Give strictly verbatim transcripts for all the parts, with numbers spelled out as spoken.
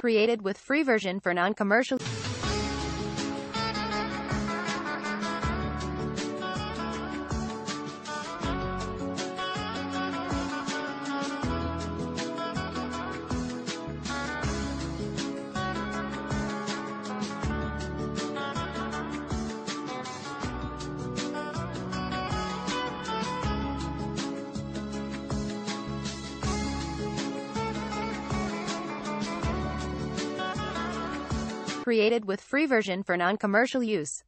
Created with free version for non-commercial. Created with free version for non-commercial use.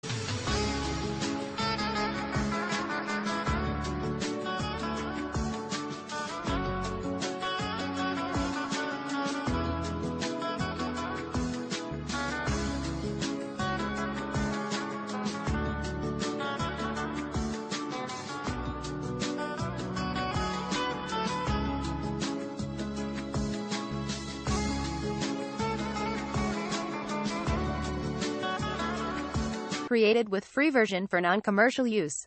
Created with free version for non-commercial use.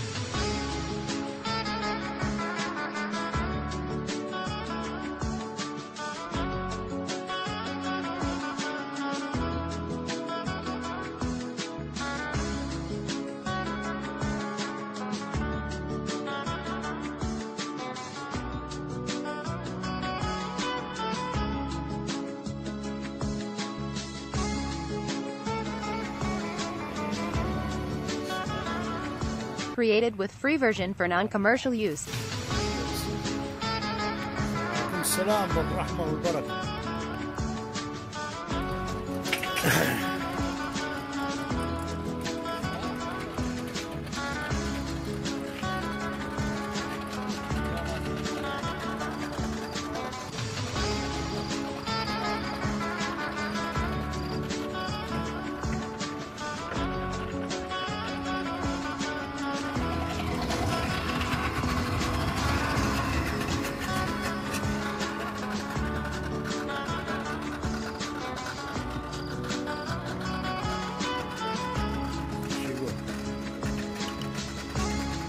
Created with free version for non-commercial use. السلام والرحمة والبركة.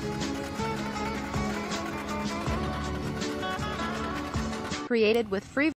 Created with free